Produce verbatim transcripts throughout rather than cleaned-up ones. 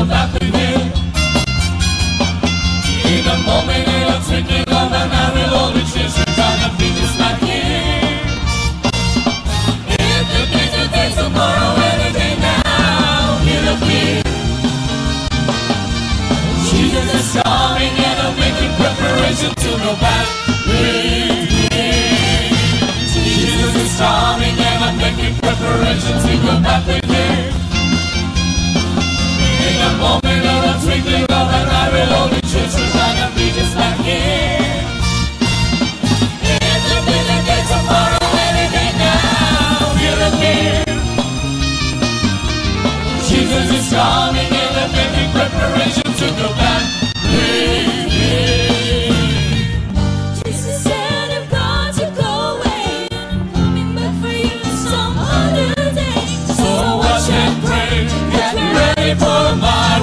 go back with him. In a moment, in a twinkling of an eye, we'll all be changed. We're gonna be just like him. If the day today, tomorrow, any day now, he'll appear. Jesus is coming and I'm making preparation to go back with him. Jesus is coming and I'm making preparation to go back with him. In a moment of a twinkling of an eye, we'll all be changed. We're gonna be just like him. If the day day tomorrow, any day now, he'll appear. Jesus is coming and I'm making preparation to go back with him. Jesus said I've got to go away, I'm coming back for you some other day. So watch and pray, get ready for my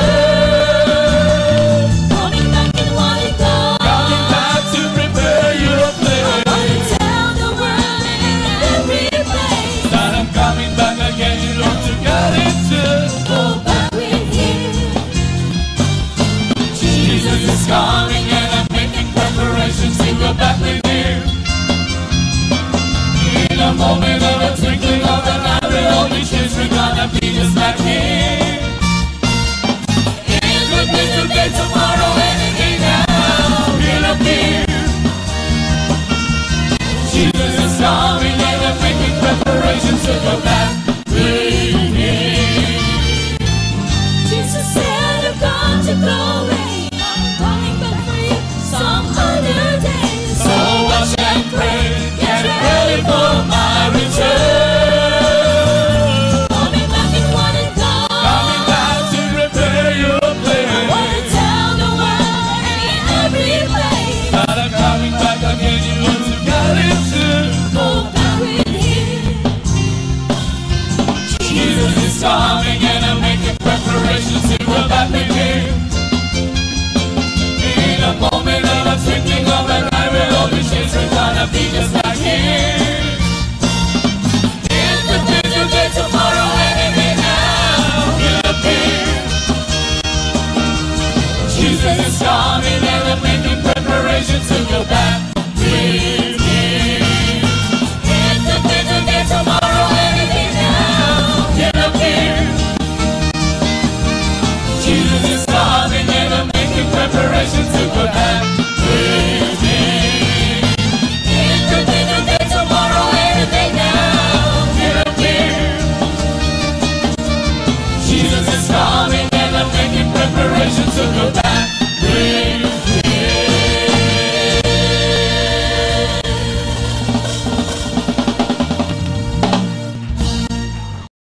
return. Coming back in one and go. Coming back to prepare your place. I want to tell the world and in every place That I'm coming back again, you know to get into. go back with him. Jesus is coming and I'm making preparations to go back with him. In a moment of a twinkling of an eye, we'll all be changed. We're gonna be just like him. In the day today, tomorrow, any day now, he'll appear. Jesus is coming and I'm making preparations to go back with him. Jesus said I've got to go away, I'm coming back for you some other day. So watch and pray, get ready for my return. Coming back in one and go. Coming back to prepare your I place. want to tell the world and in every place That I'm coming back again, you want to get into. go back with him. Jesus is coming and I'm making preparations to go back with him. In a moment of a twinkling of an eye, we'll all be changed. We're gonna be just like him. In the day today, tomorrow, any day now, he'll appear. Jesus is coming and I'm making preparations to